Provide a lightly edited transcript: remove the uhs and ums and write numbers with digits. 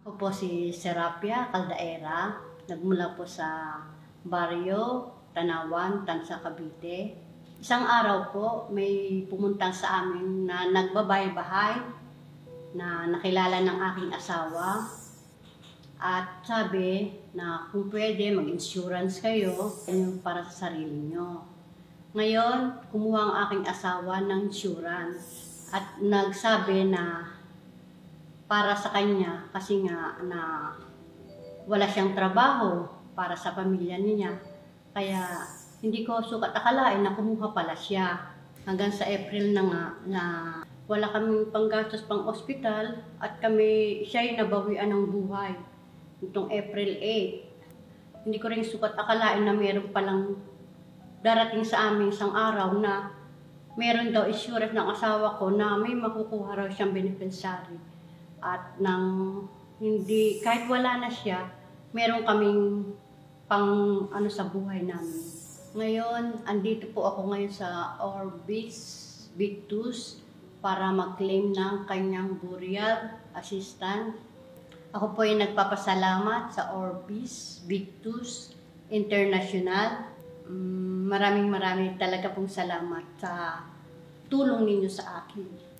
Ako po si Serapia Caldaera, nagmula po sa Barrio, Tanawan, Tansa, Cavite. Isang araw po, may pumunta sa amin na nagbabahay-bahay na nakilala ng aking asawa. At sabi na kung pwede mag-insurance kayo para sa sarili nyo. Ngayon, kumuha ang aking asawa ng insurance at nagsabi na para sa kanya kasi nga na wala siyang trabaho para sa pamilya niya. Kaya hindi ko sukat akalain na kumuha pala siya. Hanggang sa April na nga na wala kaming panggastos pang ospital at kami siya'y nabawian ng buhay. Itong April 8. Hindi ko rin sukat akalain na meron palang darating sa amin isang araw na meron daw insurance ng asawa ko na may makukuha raw siyang beneficiary. At nang hindi, kahit wala na siya, meron kaming pang sa buhay namin. Ngayon, andito po ako ngayon sa Orbis Victus para mag-claim ng kanyang burial assistant. Ako po ay nagpapasalamat sa Orbis Victus International. Maraming talaga pong salamat sa tulong ninyo sa akin.